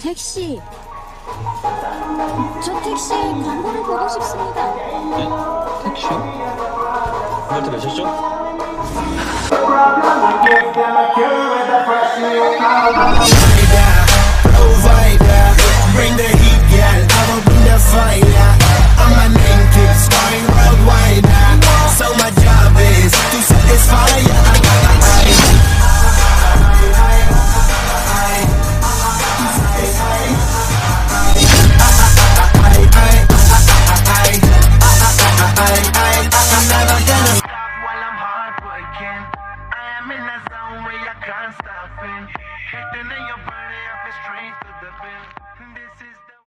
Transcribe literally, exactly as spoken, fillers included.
택시. 저 택시 광고를 보고 싶습니다. 네? 택시요? 이벤트 되셨죠? Bring the heat, girl. I'ma bring the fire. I'm my name keeps going worldwide. So my job is to satisfy ya. I'm never gonna stop while I'm hardworking. I am in a zone where you can't stop it. Hitting in your body, I feel straight to the pin.